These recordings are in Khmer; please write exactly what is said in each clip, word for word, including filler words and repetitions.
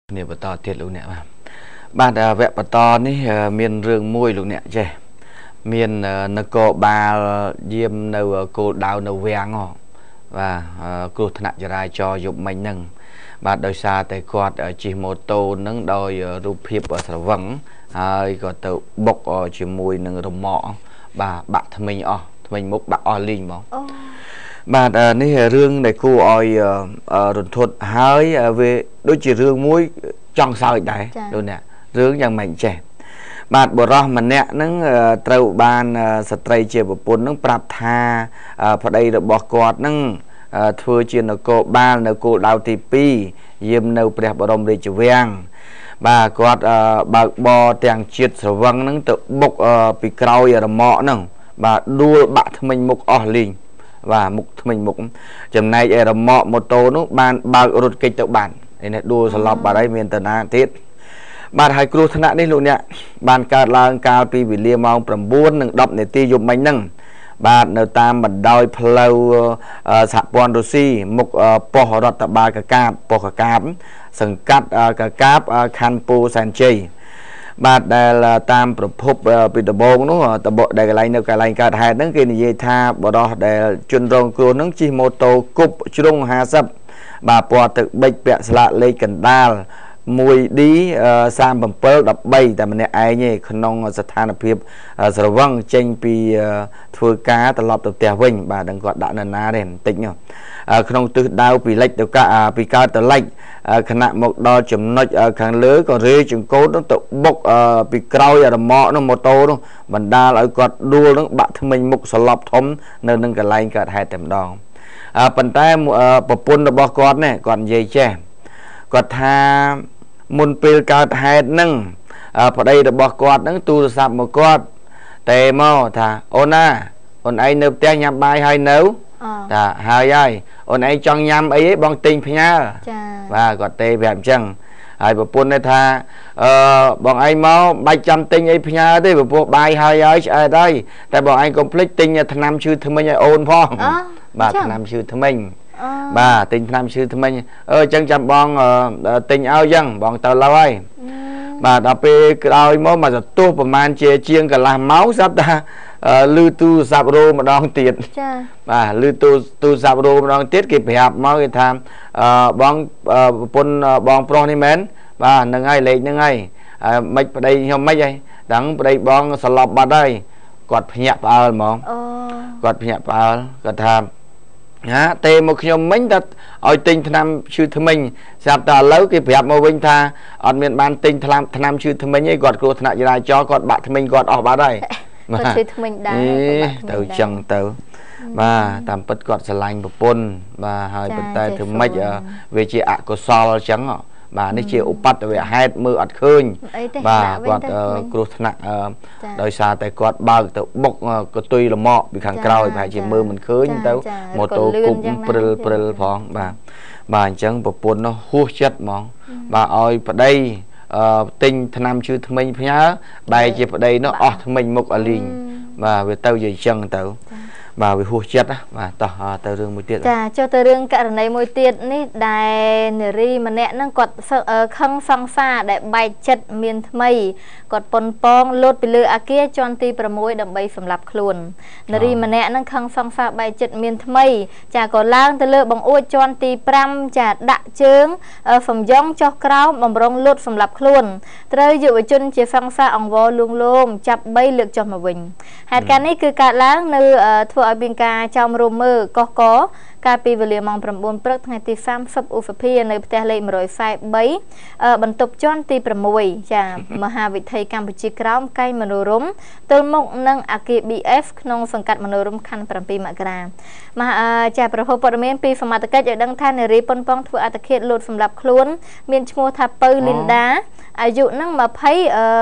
Nè bà to thiệt luôn nè bà. Bạn à, vẽ bà to ní à, miền rương môi luôn nè chè. Miền à, nó có ba diêm nâu cô đào nâu vàng ngọ. Và à, cô thân cho ra cho dụng mình nâng. Bạn đôi xa tay quạt ở chỉ mô tô nâng đôi rụp hiếp ở sở vắng.ហើយក៏ទៅបុកជាមួយនឹងរមាក់បាទបាក់ថ្មិញអស់ថ្មិញមុខបាក់អស់លីងហ្មងបាទនេះរឿងដែលគួរឲ្យរន្ធត់ហើយវាដូចជារឿងមួយចង់សើចដែរលោកអ្នករឿងយ៉ាងម៉េចចេះបាទបរោះម្នាក់ហ្នឹងត្រូវបានស្ត្រីជាប្រពន្ធហ្នឹងប្រាប់ថាប្តីរបស់គាត់ហ្នឹងធ្វើជានគរបាលនៅគោលដៅទីពីរយាមនៅព្រះបរមរាជវាំងបាទគាត់បើកបរទាំងជាតិស្រវឹងហ្នឹងទៅបុកពីក្រោយរមាក់ហ្នឹងបាទដួលបាក់ថ្មិញមុខអស់លីងបាទមុខថ្មិញមុខចំណែកឯរមាក់ម៉ូតូនោះបានបើករត់គេចទៅបាននេះដួលស្លាប់បាត់ហើយមានតាណាទៀតបាទហើយគ្រោះថ្នាក់នេះលោកអ្នកបានកើតឡើងកាលពីវេលាម៉ោងប្រាំបួន និងដប់នាទីយប់មិញហ្នឹងបាទនៅតាមបណ្ដោយផ្លូវសហព័ន្ធរុស្ស៊ីមុខប៉ុស្តិ៍រដ្ឋបាលកកាបប៉ុស្តិ៍កកាបសង្កាត់កកាបខណ្ឌពោធិ៍សែនជ័យបាទដែលតាមប្រភពពីដំបងនោះតបដែលកន្លែងនៅកន្លែងកើតហេតុហ្នឹងគេនិយាយថាបរិះដែលជនរងគ្រោះហ្នឹងជិះម៉ូតូគប់ជ្រុងហាសិបបាទពណ៌ទឹកប៊ិចពាក់ស្លាកលេខកណ្ដាល មួយឌី សាមbảy 13តែម្នាក់ឯងទេក្នុងស្ថានភាពស្រវឹងចេញពីធ្វើការត្រឡប់ទៅផ្ទះវិញបាទដឹងគាត់ដាក់នៅណាទេបន្តិចនោះក្នុងទិសដៅពីលិចទៅកាពីកើតទៅលិចខណៈមកដល់ចំណុចខាងលើក៏រេចង្កូតទៅបុកពីក្រោយរមាក់នោះម៉ូតូនោះបណ្ដាលឲ្យគាត់ដួលនឹងបាក់ថ្មិញមុខស្លាប់ធំនៅនឹងកន្លែងកើតហេតុតែម្ដងប៉ុន្តែប្រពន្ធរបស់គាត់នេះគាត់និយាយចេះគាត់ថាមុនពេលកើតហេតុហ្នឹងប្តីរបស់គាត់ហ្នឹងទូរស័ព្ទមកគាត់តែមកថាអូនណាអូនឯងនៅផ្ទះញ៉ាំបាយហើយនៅថាហើយហើយអូនឯងចង់ញ៉ាំអីបងទិញផ្ញើចាបាទគាត់ទេប្រាប់អញ្ចឹងហើយប្រពន្ធនេះថាអឺបងឯងមកបាច់ចាំទិញអីផ្ញើទេព្រោះបាយហើយហើយឆ្អែតហើយតែបងឯងកុំភ្លេចទិញថ្នាំឈឺថ្មិញឲ្យអូនផងបាទថ្នាំឈឺថ្មិញបាទទិញថ្នាំឈឺថ្មិញអឺអញ្ចឹងចាំបងទិញឲ្យអញ្ចឹងបងទៅលើហើយបាទដល់ពេលក្រោយមកមកទោះប្រហែលជាជាងកន្លះម៉ោងស្រាប់ថាលឺទូរស័ព្ទរោម្ដងទៀតចាបាទលឺទូទូរស័ព្ទរោម្ដងទៀតគេប្រាប់មកគេថាបងប្រពន្ធបងប្រុសនេះមែនបាទហ្នឹងហើយលេខហ្នឹងហើយមិនប្តីខ្ញុំមិនហើយដឹងប្តីបងស្លាប់បាត់ហើយគាត់ភ្ញាក់ផ្អើលហ្មងគាត់ភ្ញាក់ផ្អើលគាត់ថាណាទេមកខ្ញុំមិញតែឲ្យទិញថ្នាំឈឺថ្មិញស្រាប់តែឥឡូវគេប្រាប់មកវិញថាអត់មានបានទិញថ្នាំថ្នាំឈឺថ្មិញអីគាត់គ្រោះថ្នាក់ចរាចរណ៍គាត់បាក់ថ្មិញគាត់អស់បាត់ហើយគាត់ឈឺថ្មិញដែរទៅចឹងទៅបាទតាមពិតគាត់ស្រឡាញ់ប្រពន្ធបាទហើយប៉ុន្តែធ្វើម៉េចវាជាអកុសលចឹងបាទនេះជាឧបទ្ទវហេតុមើលអត់ឃើញបាទគាត់គ្រោះថ្នាក់ដោយសារតែគាត់បើកទៅបុកកតុយលមាក់ពីខាងក្រោយប្រហែលជាមើលមិនឃើញទៅម៉ូតូគប់ព្រិលព្រិលផងបាទបាទអញ្ចឹងប្រពន្ធនោះហួសចិត្តហ្មងបាទឲ្យប្តីទិញថ្នាំឈឺថ្មិញផ្ញើបែរជាប្តីនោះអស់ថ្មិញមុខអលីងបាទវាទៅជាអញ្ចឹងទៅបាទវាហួសចិត្តបាទតោះទៅរឿងមួយទៀតចាចុះទៅរឿងករណីមួយទៀតនេះដែលនារីម្នាក់ហ្នឹងគាត់ខឹងសង្សារដែលបែកចិត្តមានថ្មីគាត់ប៉ុនប៉ងលោតពីលើអាគារជាន់ទីប្រាំមួយដើម្បីសម្លាប់ខ្លួននារីម្នាក់ហ្នឹងខឹងសង្សារបែកចិត្តមានថ្មីចាក៏ឡើងទៅលើបង្អួចជាន់ទីប្រាំចាដាក់ជើងសំយ៉ងចុះក្រោមបំរុងលោតសម្លាប់ខ្លួនត្រូវយុវជនជាសង្សារអង្វរលួងលោមចាប់បីលើកចុះមកវិញហេតុការណ៍នេះគឺកើតឡើងនៅធ្វើឲ្យមានការចោមរំមើលកកកកាលពីវេលាម៉ោងប្រាំបួនព្រឹកថ្ងៃទីសាមសិបឧសភានៅផ្ទះលេខមួយរយសែនបីបន្ទប់ជាន់ទីប្រាំមួយចាមហាវិថីកម្ពុជាក្រោមកែងមនោរម្យទល់មុខនឹងអគារ ប៊ី អេហ្វ ក្នុងសង្កាត់មនោរម្យខណ្ឌប្រាំពីរមករាមហាចាប្រភពព័ត៌មានពីសមត្ថកិច្ចឲ្យដឹងថានារីប៉ុនប៉ងធ្វើអត្តឃាតលួចសម្លាប់ខ្លួនមានឈ្មោះថាពៅលីនដាអាយុនឹងម្ភៃអឺ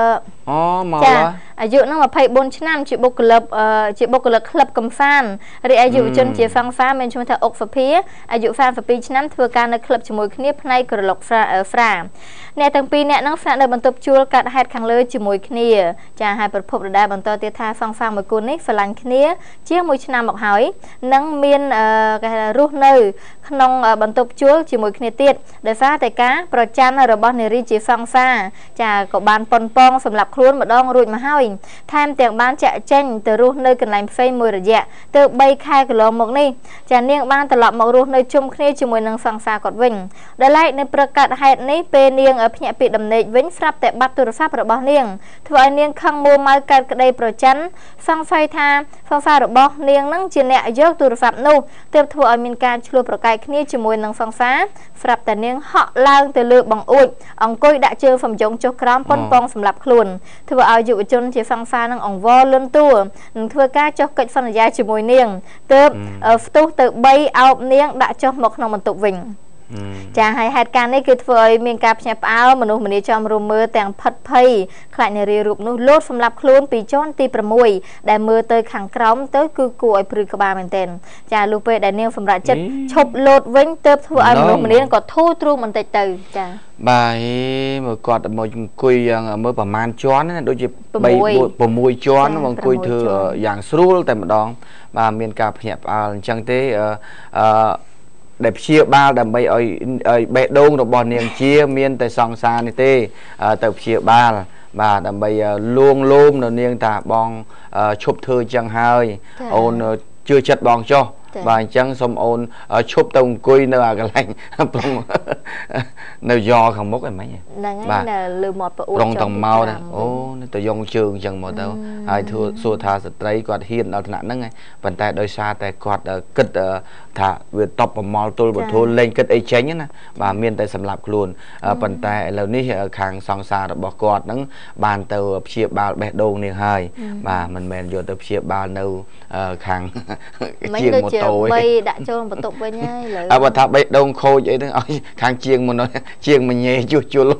Ồ, màu đó. À, dụ nó mà phải bốn năm chị bốc club chị bốc club club cầm fan. Rồi ai dụ chân chị phang phá mình chúng ta ốc phá phía. Ai dụ fan phá phía năm thưa ca nó club cho mùi khía này cờ lộc phra phra. Nè tầng pi nè nó phá đời bần tập chua cắt hạt khang lơ cho mùi khía. Chà hai bật phục đá bần tơ tiết tha phang phang mùi cô nick phá lành khía. Chiếc mùi năm bọc hỏi. Nâng miên cái rút nơi. Nông bần tập chua chỉ mùi khía tiết. Để phá tay cá. Pro chan rồi bó nè ri chị phang phá. Chà cậu bàn pon pong sầm lạp khuôn một đong rồi mà hỏi. Tham tiền bán chạy tranh từ rút nơi cần làm phê mùi rồi dạ. Từ bay khai cái lò một ni. Chà niên ban từ lọ một rút nơi chung khía chỉ mùi nâng phang phá cọt vinh. Để lại nênประกาศให้นี้เป็นเนียงở phíaปิดดำเนินวิ่งฟับแต่บัตรโทรศัพท์របស់នាងធ្វើឲ្យនាងខឹងមួម៉ៅកើតក្តីប្រច័ណ្ឌសង្ស័យថាហ្វហ្វារបស់នាងនឹងជាអ្នកយកទូរស័ព្ទនោះទើបធ្វើឲ្យមានការឆ្លោះប្រកែកគ្នាជាមួយនឹងហ្វហ្វាស្រាប់តែនាងហក់ឡើងទៅលើបង្អួចអង្គុយដាក់ជើងសំយងចុះក្រោមប៉ុនប៉ងសម្រាប់ខ្លួនធ្វើឲ្យយុវជនជាហ្វហ្វានឹងអង្វរលន់តួនឹងធ្វើការចុះកិច្ចសន្យាជាមួយនាងទើបផ្ទុះទៅបីអោបនាងដាក់ចុះមកក្នុងបន្ទប់វិញចាហើយហេតុការណ៍នេះគឺធ្វើឲ្យមានការភ្ញាក់ផ្អើលមនុស្សម្នាចំរួមមើលទាំងផិតភ័យខ្លាចនារីរូបនោះលោតសម្រាប់ខ្លួនពីជាន់ទីប្រាំដែលមើលទៅខាងក្រោមទៅគឺគួរឲ្យព្រឺក្បាលមែនទែនចាលុះពេលដែលនាងសម្រាប់ចិត្តឈប់លោតវិញទើបធ្វើឲ្យមនុស្សម្នាក៏ធូរទ្រូងបន្តិចទៅចាបាទមើលគាត់មកអង្គុយយ៉ាងមើលប្រហែលជាន់ណាដូចជាបីប្រាំជាន់មកអង្គុយធ្វើយ៉ាងស្រួលតែម្ដងបាទមានការភ្ញាក់ផ្អើលអញ្ចឹងទេអឺដែលព្យាបាលដើម្បីឲ្យបេះដូងរបស់នាងជាមានតែសង្សារនេះទេទៅព្យាបាលបាទដើម្បីលួងលោមនៅនាងតាបងឈប់ធ្វើចឹងហើយអូនជឿចិត្តបងចុះបាទអញ្ចឹងសូមអូនឈប់ទៅអង្គុយនៅអាកន្លែងប្រុងនៅយ៉ខាងមុខអីមិញហ្នឹងហើយនៅលើមាត់ប្អួតប្រុងតមកអូទៅយងជើងអញ្ចឹងមកទៅហើយធួសួរថាស្ត្រីគាត់ហ៊ានដល់ថ្នាក់ហ្នឹងហើយប៉ុន្តែដោយសារតែគាត់គិតថាវាតបប្រមល់ទល់បធូលលេងគិតអីចេញណាបាទមានតែសម្រាប់ខ្លួនប៉ុន្តែឥឡូវនេះខាងសង្សាររបស់គាត់ហ្នឹងបានទៅព្យាបាលបេះដូងនាងហើយបាទមិនមែនយកទៅព្យាបាលនៅខាងជាងម៉ូតូបីដាក់ចូលបន្ទប់វិញហើយឥឡូវអើបើថាបេះដូងខូចអីហ្នឹងឲ្យខាងជាងមុនជាងមញ៉េជួសជុល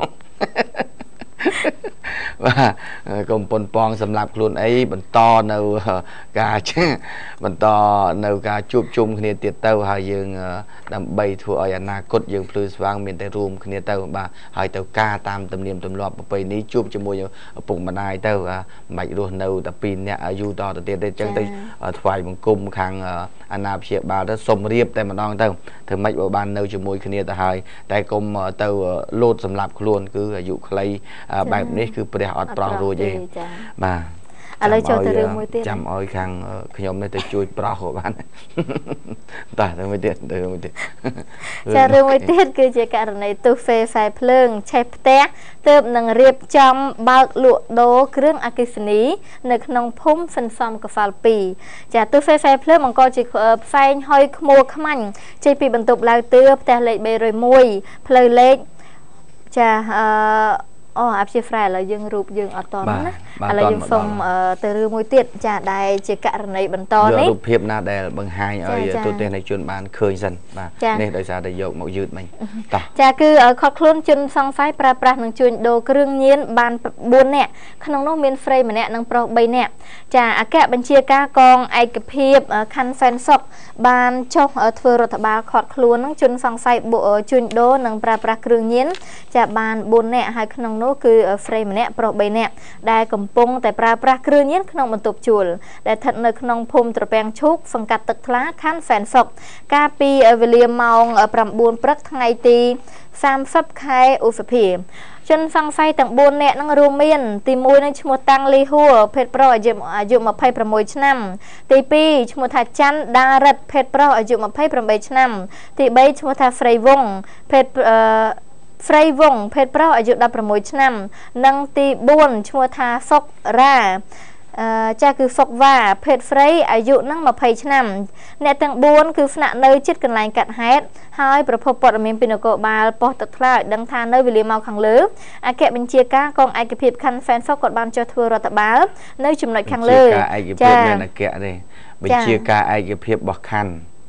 បាទកុំប៉ុនប៉ងសម្រាប់ខ្លួនអីបន្តនៅការបន្តនៅការជួបជុំគ្នាទៀតទៅហើយយើងដើម្បីធ្វើឲ្យអនាគតយើងភ្លឺស្វាងមានតែរួមគ្នាទៅបាទហើយទៅការតាមទំនៀមទម្លាប់ប្រពៃណីជួបជាមួយឪពុកម្ដាយទៅមិនបាច់រស់នៅតែពីរនាក់យូរតទៅទៀតទេអញ្ចឹងទៅថ្វាយបង្គំខាងអាណាព្យាបាលទៅសុំរៀបតែម្ដងទៅធ្វើម៉េចបើបាននៅជាមួយគ្នាទៅហើយតែកុំទៅលោតសម្រាប់ខ្លួនគឺអាយុខ្លីបែបនេះគឺព្រះអត់ប្រោះរួចទេបាទឥឡូវចូលទៅរឿងមួយទៀតចាំឲ្យខាងខ្ញុំនេះទៅជួយប្រោះក៏បានតោះទៅមួយទៀតទៅមួយទៀតចារឿងមួយទៀតគឺជាករណីទុះហ្វេហ្វែភ្លើងឆេះផ្ទះទើបនឹងរៀបចំបើកលក់ដូរគ្រឿងអគ្គិសនីនៅក្នុងភូមិសន្សំកហ្វាល់ពីរចាទុះហ្វេហ្វែភ្លើងបង្កជាផ្សែងហុយខ្មួខ្មាញ់ចេញពីបន្ទប់ឡើងទឿផ្ទះលេខបីរយមួយផ្លូវលេខចាអឺអូអាប់ជាហ្វ្រែឥឡូវយើងរូបយើងអត់តណាឥឡូវយើងសុំទៅរឿងមួយទៀតចាដែលជាករណីបន្តនេះរូបភាពណាដែលបង្ហាញឲ្យទូទាំងនៃជនបានឃើញសិនបាទនេះដោយសារតែយកមកយឺតមិញតោះចាគឺខត់ខ្លួនជនសង្ស័យប្រើប្រាស់នឹងជួញដូរគ្រឿងញៀនបានបួននាក់ក្នុងនោះមានស្រីម្នាក់និងប្រុសបីនាក់ចាអគ្គបញ្ជាការកងឯកភាពខណ្ឌសែនសុខបានចុះធ្វើរដ្ឋបាលខត់ខ្លួននឹងជនសង្ស័យជួញដូរនិងប្រើប្រាស់គ្រឿងញៀនចាបានបួននាក់ហើយក្នុងនោះគឺស្រីម្នាក់ប្រុសបីនាក់ដែលកំពុងតែប្រើប្រាស់គ្រឿងញៀនក្នុងបន្ទប់ជួលដែលស្ថិតនៅក្នុងភូមិត្រពាំងឈូកសង្កាត់ទឹកថ្លាខណ្ឌសែនសុខកាលពីវេលាម៉ោងប្រាំបួនព្រឹកថ្ងៃទីសាមសិបខែឧសភាជនសង្ស័យទាំងបួននាក់នឹងរួមមានទីមួយនឹងឈ្មោះតាំងលីហួរភេទប្រុសអាយុអាយុម្ភៃប្រាំមួយឆ្នាំទីពីរឈ្មោះថាច័ន្ទដារិទ្ធភេទប្រុសអាយុម្ភៃប្រាំបីឆ្នាំទីបីឈ្មោះថាស្រីវងភេទអឺស្រីវងភេទប្រុសអាយុដប់ប្រាំមួយឆ្នាំនិងទីបួនឈ្មោះថាសុករ៉ាអឺចាគឺសុកវ៉ាភេទស្រីអាយុនឹងម្ភៃឆ្នាំអ្នកទាំងបួនគឺស្នាក់នៅជិតកន្លែងកាត់ហេតុហើយប្រភពព័ត៌មានពីនគរបាលប៉ុស្តិ៍ទឹកថ្លាឲ្យដឹងថានៅវេលាមកខាងលើអគ្គបញ្ជាការកងឯកភាពខណ្ឌសែនសុខគាត់បានចុះធ្វើរដ្ឋបាលនៅចំណុចខាងលើចាឯកភាពមានអគ្គទេបញ្ជាការឯកភាពរបស់ខណ្ឌ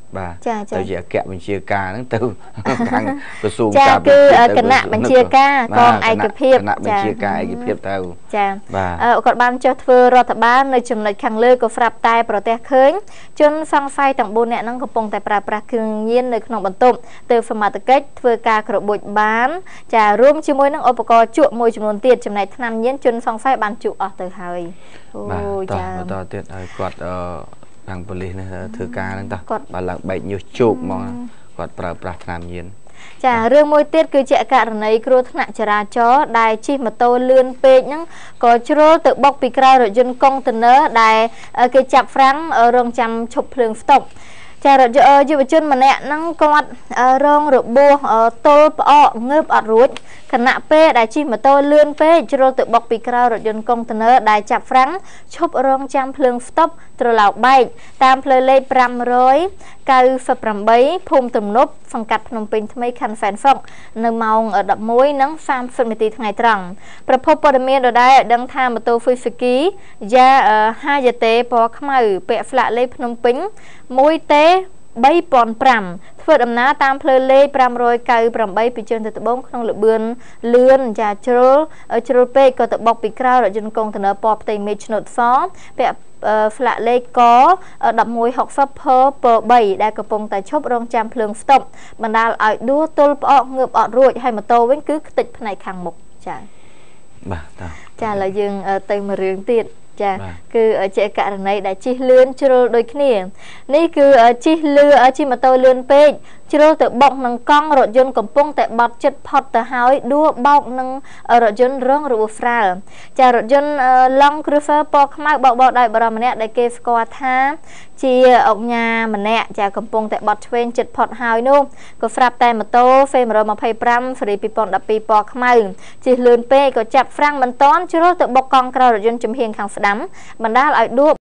bà tao chỉ kẹo mình chia ca nó từ càng cái xu cha cứ cái nạ mình chia ca còn ai cái phiệp nạ mình chia ca ai cái phiệp tao cha còn ban cho thưa rồi thằng ban nơi chừng này khang lơi có frap tai protect khơi chân phăng phai tặng bồn nè năng có pong tại pra pra cường nhiên nơiក្នុងបន្ទប់ទៅ format ធ្វើការក្របួចបានចារួមជាមួយនឹងឧបករណ៍ជក់មួយចំនួនទៀតចំណែកថ្នាំញៀនជន់ហ្វង់ហ្វៃបានជក់អស់ទៅហើយអូចាបន្តទៀតឲ្យគាត់ខាងប៉ូលីសនេះធ្វើការហ្នឹងតោះបើឡើងបែកញើសជោគហ្មងគាត់ប្រើប្រាស់ថ្នាំញៀនចារឿងមួយទៀតគឺជាករណីគ្រោះថ្នាក់ចរាចរណ៍ដែលជិះម៉ូតូលឿនពេកហ្នឹងក៏ជ្រុលទៅបុកពីក្រោយរថយន្តកុងតឺន័រដែលគេចាប់ហ្វ្រាំងរងចាំឈប់ភ្លើងស្តុបចារយុវជនម្នាក់ហ្នឹងគាត់រងរបួសទល់ផ្អកងើបអត់រួចខណៈពេលដែលជិះម៉ូតូលឿនពេកជ្រុលទៅបុកពីក្រោយរថយន្តកុងតឺន័រដែលចាប់ហ្វ្រាំងឈប់រងចាំភ្លើងស្តុបត្រឡោកបែកតាមផ្លូវលេខfive hundred ninety-eightភូមិទំនប់សង្កាត់ភ្នំពេញថ្មីខណ្ឌហ្វែនហ្វុកនៅម៉ោងelevenនិងthirtyនាទីថ្ងៃត្រង់ប្រភពព័ត៌មានដដែលឲ្យដឹងថាម៉ូតូ Suzuki Hayate ពណ៌ខ្មៅពាក់ flag លេខភ្នំពេញone T three thousand fiveធ្វើដំណើរតាមផ្លូវលេខfive ninety-eightពីជើងទៅត្បូងក្នុងលបឿនលឿនចាជ្រុលជ្រុលពេកក៏ទៅបុកពីក្រោយរថយន្តកុងតឺន័រពណ៌ផ្ទៃមេឃឆ្នោតសពាក់ផ្លាកលេខកeleven sixty P P threeដែលកំពុងតែឈប់រងចាំភ្លើងស្តុបបណ្ដាលឲ្យដួលទល់ផ្អកងើបអត់រួចហើយម៉ូតូវិញគឺខ្ទេចផ្នែកខាងមុខចា៎បាទតាចាឥឡូវយើងទៅមួយរឿងទៀតចាគឺជាករណីដែលជិះលឿនជ្រុលដូចគ្នានេះគឺជិះលឿជិះម៉ូតូលឿនពេកជ្រុលទៅបុកនឹងកង់រថយន្តកំពុងតែបត់ចិត្តផុតទៅហើយដួលបោកនឹងរថយន្តរងរបួសស្រាលចារថយន្ត Land Cruiser ពណ៌ខ្មៅបោកបោកដោយបរិមម្នាក់ដែលគេស្គាល់ថាជាអុកញ៉ាម្នាក់ចាកំពុងតែបត់ឆ្វេងចិត្តផុតហើយនោះក៏ស្រាប់តែម៉ូតូ F one twenty-five ស៊េរីtwenty twelveពណ៌ខ្មៅជិះលឿនពេកក៏ចាប់ហ្វ្រាំងមិនតាន់ជ្រុលទៅបុកកង់ក្រោយរថយន្តចំហៀងខាងស្ដាំបណ្ដាលឲ្យដួល